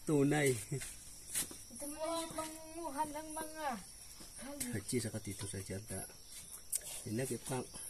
tunay. Ito mo yung pangunguhan ng mga Haji sa katito sa janda. Inagipang.